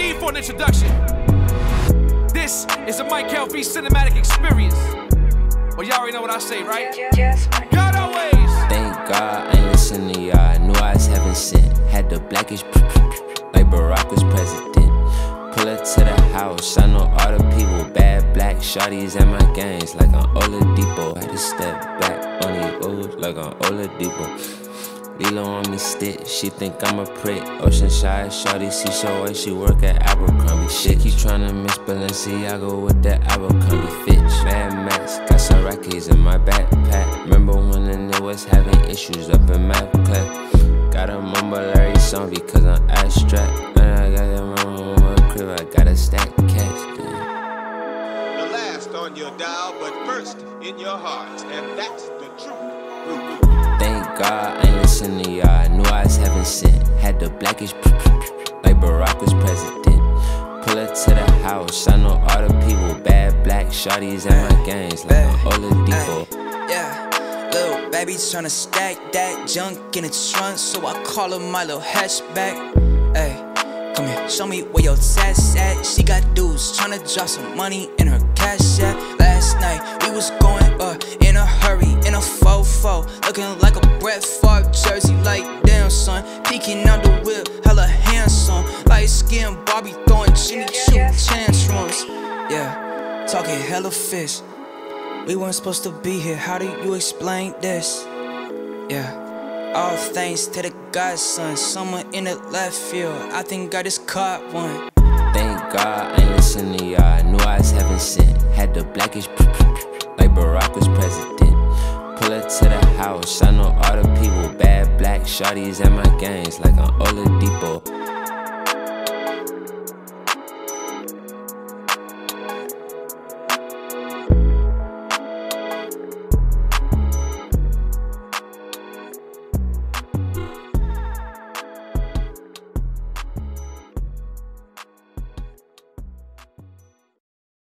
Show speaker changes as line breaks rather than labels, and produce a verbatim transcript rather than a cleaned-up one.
need for an introduction. This is a Mykael V cinematic experience. Well, y'all already know what I say, right? God always.
Thank God I ain't listen to y'all. I knew I was heaven sent. Had the blackish like Barack was president. Pull up to the house, I know all the people. Bad black shawties at my games like I'm Oladipo. Had to step back on these O's like I'm Oladipo. Lilo on me stick, she think I'm a prick. Oceanside shawty, see show way she work at Abercrombie. Shit, keep tryna miss Balenciaga with that Abercrombie Fitch. Mad Max, got some Rockies in my backpack. Remember when the nigga was having issues up in math class? Got a mumble Larry song because I'm abstract. Man, I got that mumble in my crib, I got a stack cash.
The last on your dial, but first in your heart, and that's the truth.
Thank God I ain't listen to y'all. I knew I was heaven sent. Had the blackish like Barack was president. Pull up to the house, I know all the people. Bad black shawties at my games like I'm Oladipo.
Yeah, little baby tryna stack that junk in the trunk, so I call her my little hatchback. Ay, come here, show me where your tats at. She got dudes tryna drop some money in her cash app. Last night we was going uh in a hurry in a fofo, looking like a Brett Favre jersey. Like damn son, peeking out the whip, hella handsome. Light skin Barbie throwing Jimmy Choo tantrums. Yeah, talking hella fish. We weren't supposed to be here. How do you explain this? Yeah, all thanks to the godson. Someone in the left field, I think I just caught one.
Thank God I ain't listen to y'all. I knew I was heaven sent. Had the blackish like Barack was president. Pull up to the house, I know all the people. Bad black shawties at my games like I'm Oladipo.